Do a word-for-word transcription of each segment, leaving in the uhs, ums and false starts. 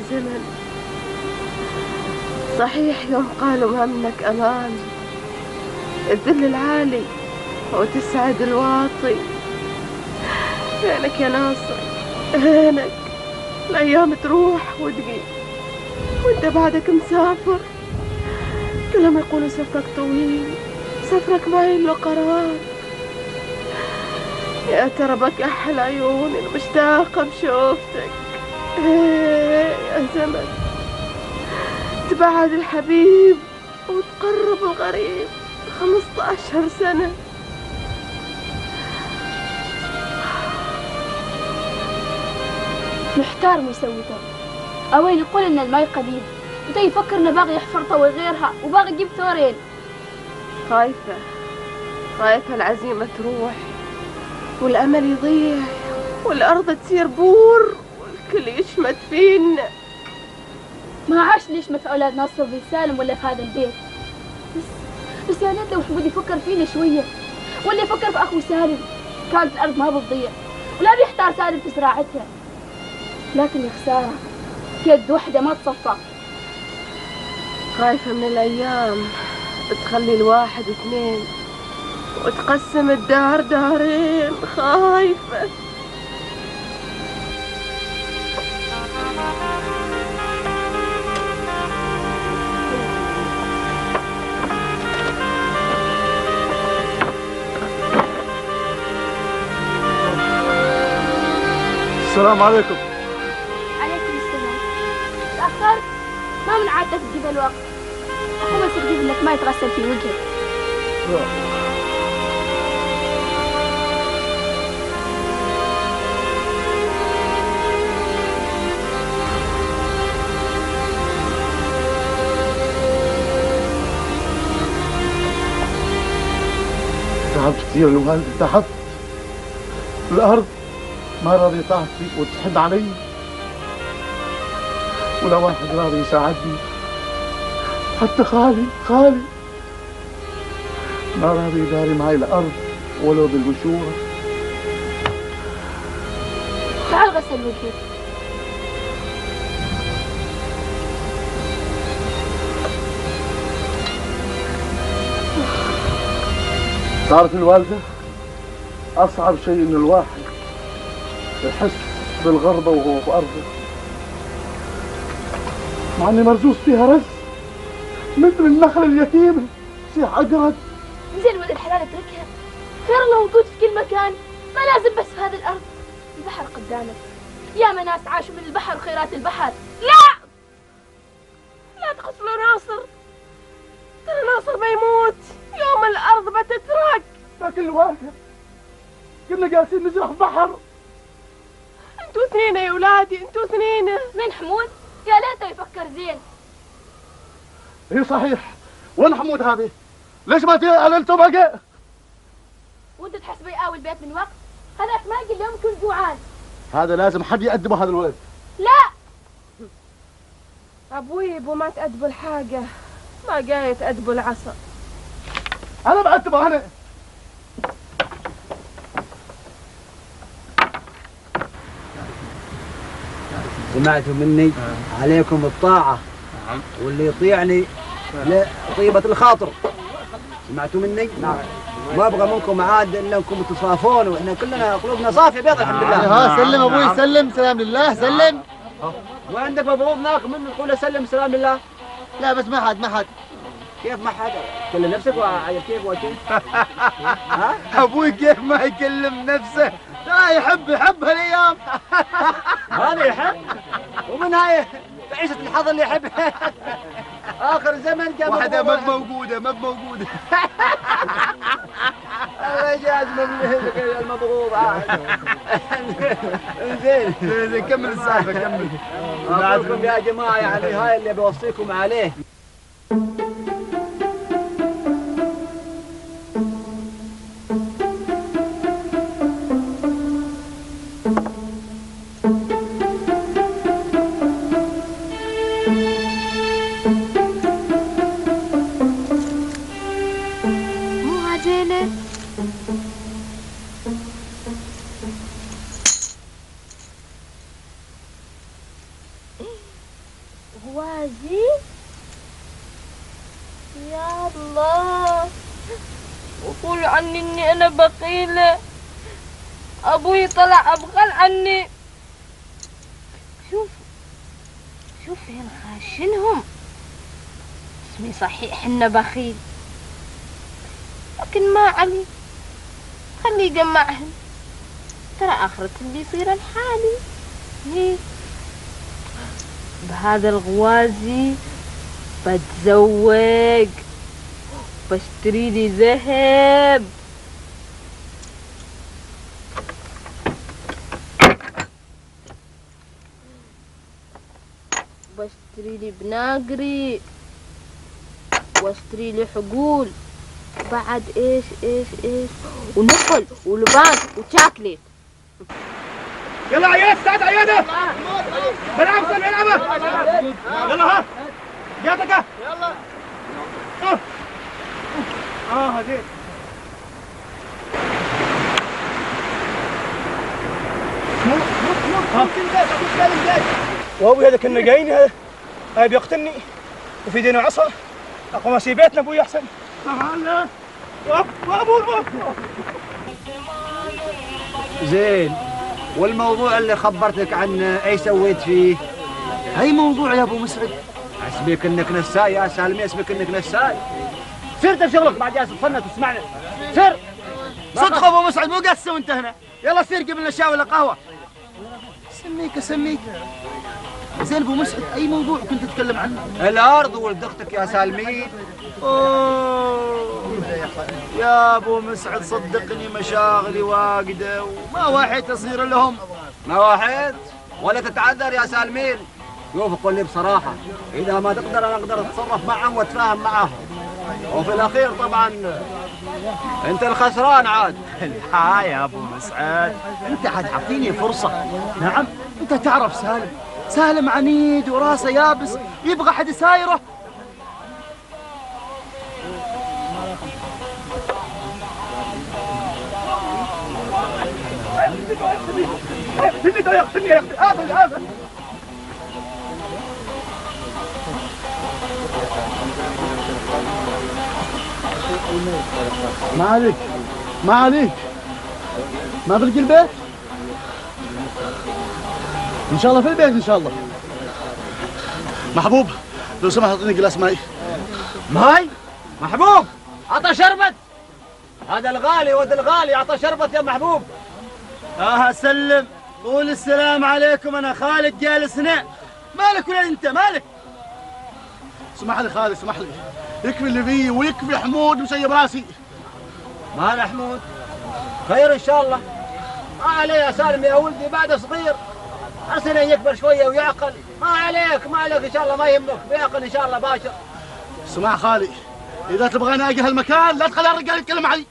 الزمن. صحيح يوم قالوا ما منك أمان، الذل العالي وتسعد الواطي. وينك يا ناصر، وينك؟ الأيام تروح وتجي وانت بعدك مسافر. كلهم يقولوا سفرك طويل، سفرك ما له قرار. يا ترى بك أحلى عيوني المشتاقة بشوفتك. يا زمن، تبعد الحبيب وتقرب الغريب خمسة عشر سنة. محتار مو يسوي تو. أوين يقول إن الماي قديم، وتو يفكر إنه باغي يحفر تو ويغيرها وباغي يجيب ثورين. خايفة خايفة العزيمة تروح والأمل يضيع والأرض تصير بور والكل يشمت فينا. ما عاش ليش مثل أولاد ناصر بن سالم ولا في هذا البيت. بس بس يا ليت لو محمود يفكر فينا شوية، ولا يفكر في أخو سالم، كانت الأرض ما بتضيع ولا بيحتار سالم في زراعتها. لكن يا خسارة، يد وحدة ما تصفى. خايفة من الأيام تخلي الواحد اثنين وتقسم الدار دارين. خايفة. السلام عليكم. عليكم السلام. تأخرت؟ ما من عادتك تجيب الوقت. أخو بس تجيب لك ما يتغسل في وجهك. تعبت كثير الوالد، تعبت. الأرض ما راضي تعطي وتحد علي، ولا واحد راضي يساعدني. حتى خالي خالي ما راضي يداري معي الأرض ولو بالبشورة. تعال غسل وجهك. تعرف الوالدة، أصعب شيء إن الواحد يحس بالغربة وهو في أرضه، مع إني مرزوز فيها رز مثل النخل اليتيم يصيح أقرد. زين ولد الحلال اتركها، خير الله موجود في كل مكان، ما لازم بس في هذه الأرض. البحر قدامك، ياما ناس عاشوا من البحر وخيرات البحر. لا لا تقتلوا ناصر، ترى ناصر بيموت يوم الأرض بتترك. لكن الواقع كنا جالسين نزرع في بحر. انتوا اثنين يا ولادي، انتوا اثنين. من حمود؟ يا ليته يفكر زين. اي صحيح، وين حمود هذه؟ ليش ما اعلنتوا بقى؟ وانت تحسب يقاوي البيت من وقت؟ هذاك ما يجي اليوم يكون جوعان. هذا لازم حد يأدبه هذا الولد. لا ابوي ابو ما تأدبوا الحاجة، ما جاي تأدبوا العصا. انا بأدبه انا. سمعتوا مني عليكم الطاعة، واللي يطيعني لطيبة الخاطر. سمعتوا مني؟ نعم. ما ابغى منكم عاد الا انكم تصافون، واحنا كلنا قلوبنا صافية بيض الحمد لله. ها سلم ابوي، سلم سلام لله، سلم. وعندك مبروض ناق من نقول سلم سلام لله. لا بس ما حد ما حد. كيف ما حد؟ كلم نفسك وكيف وكيف؟ ها؟ ابوي كيف ما يكلم نفسه؟ لا يحب يحب هالايام. هذا يحب، ومن هاي عيشة الحظ اللي يحب. اخر زمن كان واحدة ما موجودة ما موجودة. الله يجاز من المبغوض. زين زين كمل السالفة كمل. اقول لكم يا جماعة، يعني هاي اللي بوصيكم عليه. غوازي؟ يا الله، وقول عني اني انا بخيلة. ابوي طلع ابخل عني. شوف شوف فين خاشنهم. اسمي صحيح انه بخيل، لكن ما علي، خليه يجمعهن. ترى آخرة اللي يصير الحالي. هي بهذا الغوازي بتزوج، بشتري لي ذهب، بشتري لي بناقري، واشتري لي حقول، بعد ايش ايش ايش ونقل ولبان وشاكليت. يلا عيال استعد عيادة. بلعب سن العبة. يلا ها جاتك. يلا اه اه هديت. وابوي هذا كنا جايين هاي بيقتلني وفي ايدينا عصا. اقوم اسيب بيتنا ابوي احسن. تعال وابوي. زين، والموضوع اللي خبرتك عنه ايش سويت فيه؟ هاي موضوع يا ابو مسعد. حسبك انك نساي يا سالمي، اسمك انك نساي. سير انت شغلك بعد جالس تصنت وتسمعنا. سير. صدق ابو مسعد مو قاسه وانت هنا. يلا سير قبل شاي ولا قهوه. سميك اسميك. زين ابو مسعد اي موضوع كنت تتكلم عنه؟ الارض ولد اختك يا سالمين. اوه يا ابو مسعد صدقني مشاغلي واجده وما واحد تصير لهم. ما واحد ولا تتعذر يا سالمين. شوف قول لي بصراحه، اذا ما تقدر انا اقدر اتصرف معهم واتفاهم معهم، وفي الاخير طبعا انت الخسران عاد. لا يا ابو مسعد انت عاد اعطيني فرصه. نعم انت تعرف سالم، سالم عنيد وراسه يابس يبغى حد يسايره. ما عليك ما عليك ما بلقي البيت ان شاء الله، في البيت ان شاء الله. محبوب لو سمحت اعطيني جلاس ماي. ماي؟ محبوب عطى شربت. هذا الغالي ود الغالي عطى شربت يا محبوب. اه سلم قول السلام عليكم، انا خالد جالس هنا. مالك ولا انت مالك؟ اسمح لي خالد اسمح لي، يكفي اللي فيه ويكفي حمود مسيب راسي. مال حمود خير ان شاء الله. ما عليه يا سالم يا ولدي، بعده صغير عسى يكبر شويه ويعقل. ما عليك ما عليك ان شاء الله، ما يهمك بيعقل ان شاء الله باشر. اسمع خالي، اذا تبغاني اجي هالمكان لا تخلي الرجال يتكلم معي.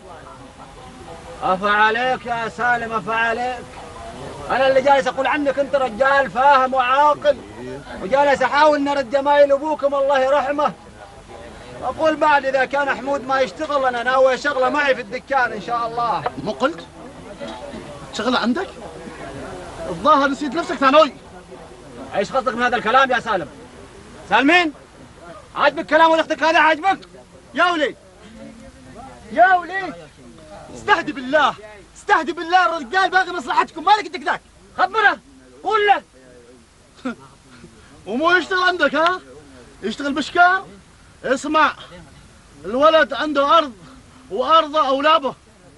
افا عليك يا سالم افا عليك. انا اللي جالس اقول عنك انت رجال فاهم وعاقل، وجالس احاول نرد جمايل ابوكم الله يرحمه. اقول بعد اذا كان حمود ما يشتغل انا ناوي شغله معي في الدكان ان شاء الله. مو قلت شغله عندك؟ الظاهر نسيت نفسك ثانوي. ايش قصدك من هذا الكلام يا سالم؟ سالمين؟ عاجبك كلام ولختك هذا عاجبك؟ يا ولي يا ولي استهدي بالله استهدي بالله، الرجال باغي مصلحتكم مالك انت كذاك. خبره قول له. ومو يشتغل عندك ها؟ يشتغل بشكار؟ اسمع، الولد عنده ارض وارضه اولابه.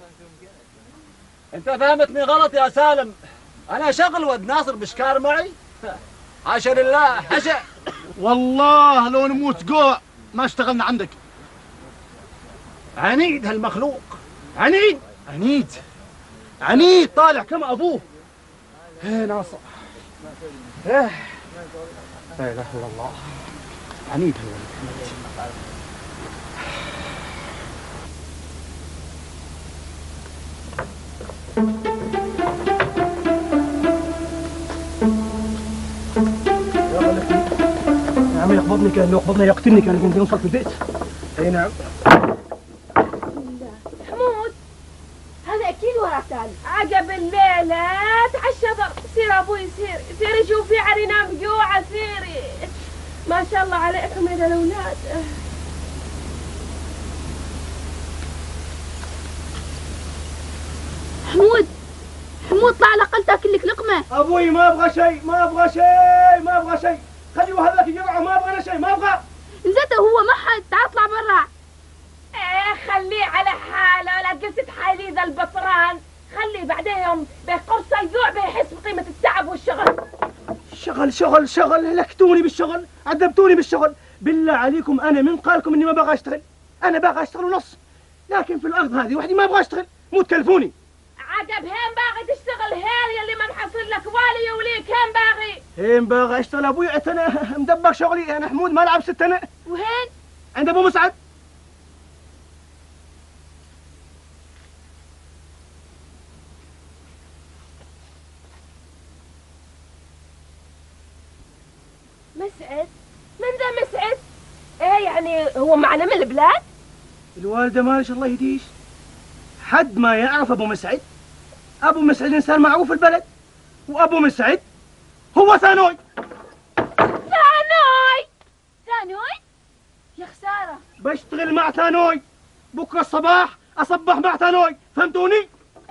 انت فهمتني غلط يا سالم، انا شغل ود ناصر بشكار معي؟ حاشا لله حاشا. والله لو نموت جوع ما اشتغلنا عندك. عنيد هالمخلوق، عنيد عنيد عنيد طالع كما ابوه. ايه ناصر ايه لا اله الا الله، عنيد هالولد. يا عم يقبضني كان لو قبضني يقتلني كان يقوم بنوصل في البيت. اي نعم. حمود هذا اكيد ورا سالم. عقب الليلة تعال الشذر. سير ابوي سير سير شوفي عرينا مجوعة سيري. ما شاء الله عليكم يا الأولاد. حمود حمود طلع على الأقل تاكل لك لقمة. أبوي ما أبغى شيء، ما أبغى شيء، ما أبغى شيء، خليه هذاك يقطعه، ما أبغى أنا شيء، ما أبغى. زته هو ما حد، تعال اطلع برا. ايه خليه على حاله، لا قلت حالي ذا البطران، خليه بعدين يوم بقرص يجوع بيحس بقيمة التعب والشغل. شغل شغل شغل، هلكتوني بالشغل، عذبتوني بالشغل، بالله عليكم أنا من قالكم إني ما بغى أشتغل، أنا بغى أشتغل ونص، لكن في الأرض هذه وحدي ما أبغى أشتغل، مو تكلفوني. عقب هين باغي تشتغل هين يلي ما محصل لك والي يوليك، هين باغي؟ هين باغي أشتغل أبوي، أنا مدبر شغلي، أنا حمود ما لعب ست أنا. وهين؟ عند أبو مسعد. مسعد؟ من ذا مسعد؟ ايه يعني هو معنا من البلاد؟ الوالدة ما شاء الله يهديش، حد ما يعرف أبو مسعد. أبو مسعد إنسان معروف في البلد، وأبو مسعد هو ثانوي. ثانوي؟ ثانوي؟ يا خسارة. بشتغل مع ثانوي، بكرة الصباح أصبح مع ثانوي، فهمتوني؟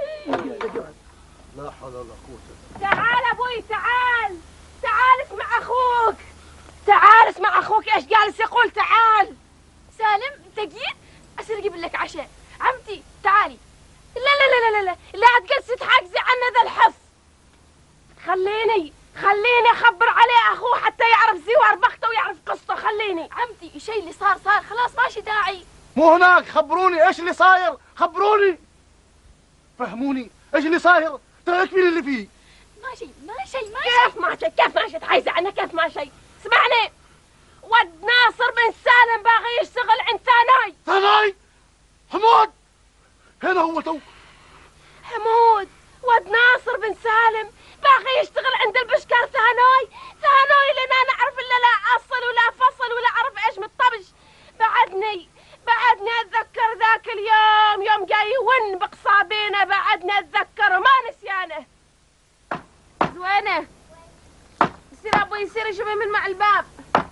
لا حول ولا قوة. تعال أبوي تعال، تعال اسمع أخوك، تعال اسمع أخوك إيش جالس يقول، تعال. سالم أنت جيت؟ أصير أجيب لك عشاء. عمتي تعالي. لا لا لا لا لا لا تجلس تحجزي عنا ذا الحف. خليني خليني أخبر عليه أخوه حتى يعرف زوار بخته ويعرف قصته، خليني. عمتي الشيء اللي صار صار خلاص ماشي داعي. مو هناك، خبروني ايش اللي صاير، خبروني فهموني ايش اللي صاير، ترى يكفيني اللي فيه. ما شيء ما شيء ما شيء. كيف ما شيء؟ كيف ما شيء؟ تحيز عنه كيف ما شيء؟ اسمعني، ود ناصر بن سالم باغي يشتغل عند ثاناي. ثاناي؟ حمود هنا هو تو. حمود ود ناصر بن سالم باغي يشتغل عند البشكر ثاناي. ثاناي لنا نعرف الا لا اصل ولا فصل ولا اعرف ايش من الطبش. بعدني بعدني اتذكر ذاك اليوم يوم جاي ون بقصابينه، بعدني اتذكره ما نسيانه. زوينه يصير ابوي يصير يشوفه من مع الباب.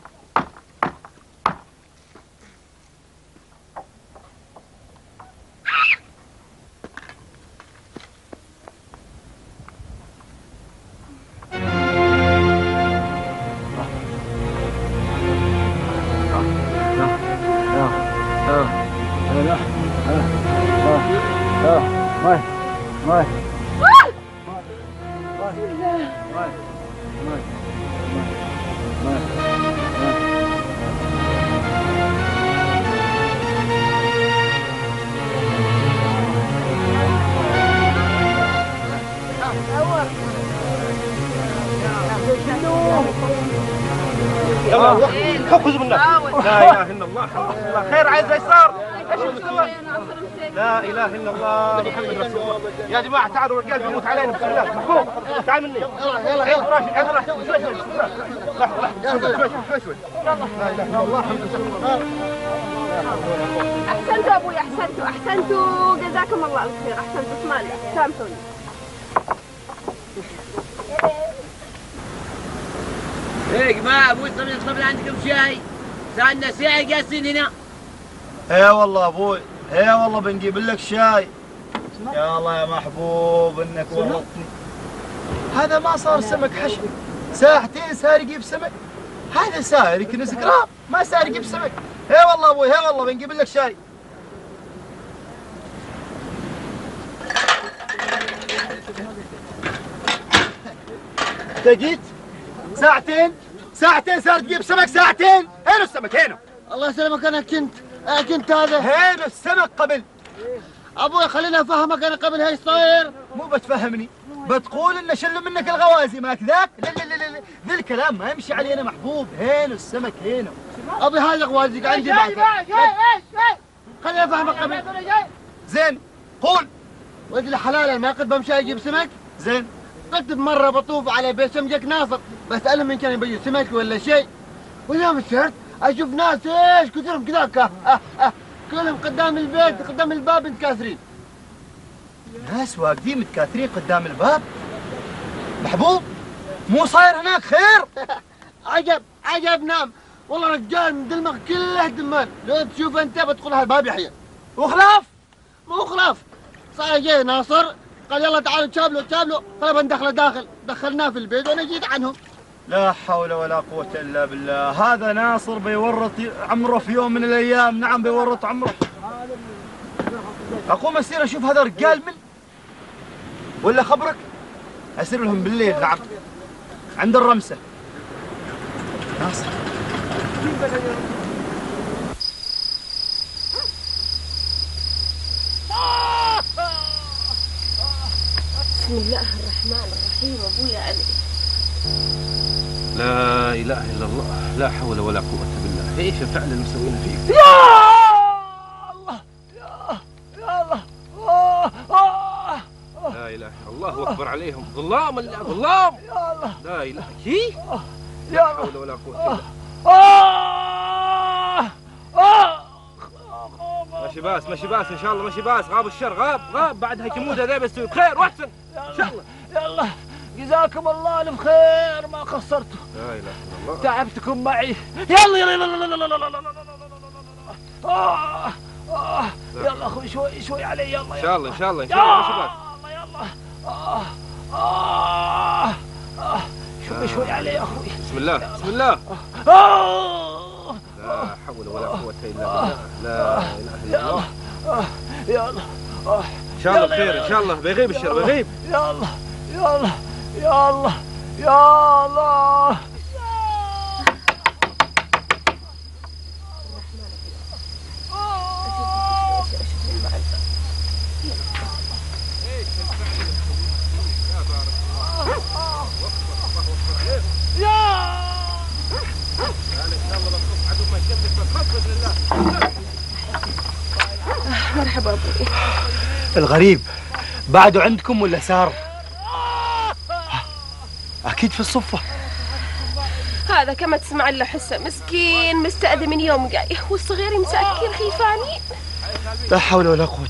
يلا خذ منك. لا اله الا الله، الحمد لله. خير عايز ايش صار؟ ايش المشكله؟ لا اله الا الله محمد رسول الله. يا جماعه تعالوا الرجال بيموت علينا بسم الله. محبوب تعال مني. يلا يلا راشد عيد راشد شوي شوي لحظه لحظه شوي شوي شوي. لا اله الا الله الحمد لله. احسنتوا ابوي، احسنتوا احسنتوا، جزاكم الله الخير، احسنتوا. اسمعني سامحوني. ايه يا جماعه ابوي طب طب عندكم شاي؟ سالنا ساعه جالسين هنا. ايه والله ابوي، ايه والله بنجيب لك شاي. يا الله يا محبوب انك ورطتني. هذا ما صار سمك حشو، ساعتين ساير يجيب سمك. هذا ساير يكنس قراب، ما ساير يجيب سمك. ايه والله ابوي، ايه والله بنجيب لك شاي. انت جيت ساعتين ساعتين صار تجيب سمك، ساعتين. هنا السمك هنا. الله يسلمك، انا كنت انا كنت هذا هنا السمك قبل. ابوي خليني افهمك، انا قبل ايش صاير. مو بتفهمني، بتقول ان شل منك الغوازي ماك ذاك. لا لا لا لا ذا الكلام ما يمشي علينا محبوب. هنا السمك هنا. ابي هذا غوازيك عندي بعد. خليني افهمك قبل. زين قول. ولد الحلال ما قد بمشي اجيب سمك. زين قد مرة بطوف على بيت سمجك ناصر بسألهم من كان يبي سمك ولا شيء، ويوم سرت أشوف ناس إيش كثرهم كذاك أه أه كلهم قدام البيت قدام الباب متكاثرين. ناس واقفين متكاثرين قدام الباب محبوب، مو صاير هناك خير؟ عجب عجب. نعم والله رجال من دلمغ كله دمان، لو تشوف انت بدخل هالباب يحيى. وخلاف؟ مو خلاف. صار جاي ناصر قال يلا تعالوا تشابلوا تشابلوا، طلب ندخله داخل، دخلناه في البيت وانا جيت عنهم. لا حول ولا قوة إلا بالله، هذا ناصر بيورط عمره في يوم من الأيام، نعم بيورط عمره. أقوم أسير أشوف هذا رجال من ولا خبرك؟ أسير لهم بالليل نعم عند الرمسة. ناصر بسم الله الرحمن الرحيم. ابويا علي. لا اله الا الله، لا حول ولا قوه بالله. ايش الفعل اللي مسوينه فيك؟ يا الله يا يا الله. آه آه لا اله الا الله اكبر عليهم. ظلام ظلام. يا الله. لا اله كي لا حول ولا قوه الا آه آه ماشي باس ماشي باس ان شاء الله ماشي باس. غاب الشر غاب غاب بعدها كمود هذا بيستوي بخير واحسن ان شاء الله. يلا جزاكم الله الف خير ما قصرتوا. لا اله الا الله. تعبتكم معي. يلا يلا يلا يلا يلا يلا آه آه يلا اخوي شوي شوي علي. يلا ان شاء الله ان شاء الله ان شاء الله ماشي باس. يلا يلا آه آه آه شوي شوي علي يا اخوي. بسم الله بسم الله. آه لا حول ولا قوه الا بالله. لا اله الا الله. يلا ان شاء الله بخير ان شاء الله. بيغيب الشر بيغيب. يلا يلا يلا يلا. مرحبا ابوي. الغريب بعده عندكم ولا سار؟ اكيد في الصفة. هذا كما تسمع له حسه مسكين مستأذي من يوم جاي، والصغير مساكين خيفانين. لا حول ولا قوة.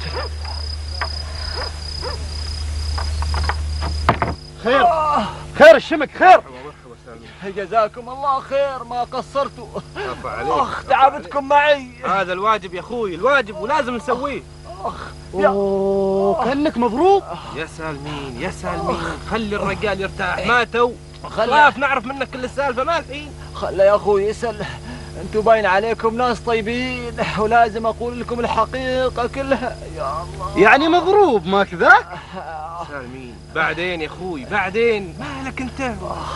خير خير الشمك خير. جزاكم الله خير ما قصرتوا. اخ تعبتكم معي. هذا الواجب يا اخوي الواجب ولازم نسويه. اخ اوه كانك مضروب. يا سالمين يا سالمين خلي الرجال يرتاح. ما تو خلاف نعرف منك كل السالفه ما الحين. خلى يا اخوي يسأل. انتم باين عليكم ناس طيبين ولازم اقول لكم الحقيقه كلها. يا الله يعني مضروب ما كذا؟ سالمين بعدين يا اخوي بعدين مالك انت.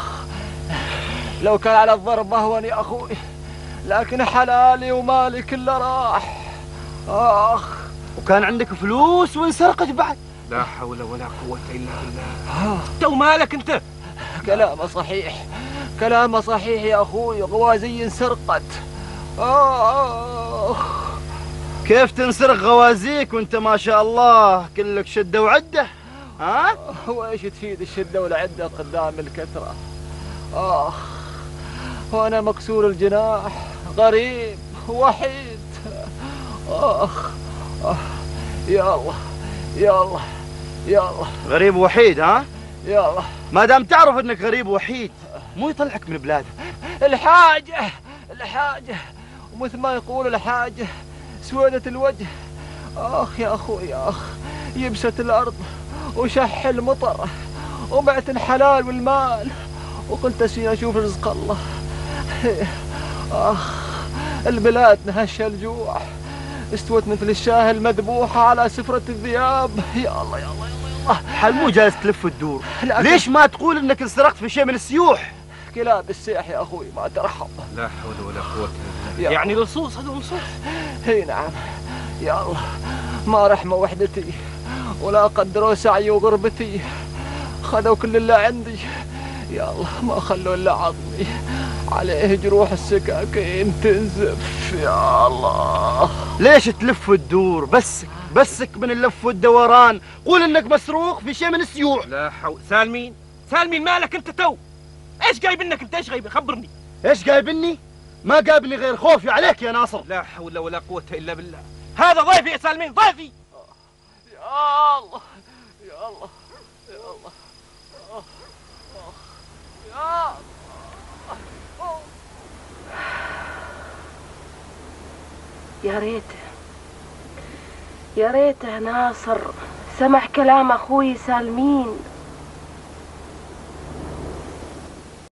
لو كان على الضرب اهون يا اخوي، لكن حلالي ومالي كله راح. اخ وكان عندك فلوس وانسرقت بعد. لا حول ولا قوه الا بالله. تو مالك انت. كلامه صحيح كلامه صحيح يا اخوي. غوازي انسرقت. اخ كيف تنسرق غوازيك وانت ما شاء الله كلك شده وعده؟ ها؟ وايش تفيد الشده والعده قدام الكثره؟ اخ وانا مكسور الجناح غريب وحيد. اخ يا الله يا الله يا الله. غريب وحيد ها؟ يا الله. ما دام تعرف انك غريب وحيد مو يطلعك من بلاده. الحاجه الحاجه ومثل ما يقول الحاجه سودة الوجه. اخ يا اخوي اخ يبست الارض وشح المطر وبعت الحلال والمال وقلت اسي اشوف رزق الله. اخ البلاد نهش الجوع استوت مثل الشاه المذبوحه على سفره الذئاب. يا الله يا الله يا الله. حل مو جالس تلف وتدور. ليش ما تقول انك انسرقت في شيء من السيوح؟ كلاب السيح يا اخوي ما ترحم. لا حول ولا قوه الا بالله. يعني لصوص هذول لصوص. اي نعم يا الله. ما رحموا وحدتي ولا قدروا سعي وغربتي. خذوا كل اللي عندي يا الله. ما خلوا الا عظمي عليه جروح السكاكين تنزف. يا الله ليش تلف وتدور؟ بسك بسك من اللف والدوران. قول انك مسروق في شيء من السيوح. لا حول. سالمين سالمين مالك انت تو؟ ايش جايب انك انت؟ ايش غايب؟ خبرني. ايش جايبني؟ ما جابني غير خوفي عليك يا ناصر. لا حول ولا قوة الا بالله. هذا ضيفي يا سالمين ضيفي. يا الله يا الله يا الله يا الله. يا ريته يا ريته ناصر سمع كلام أخوي سالمين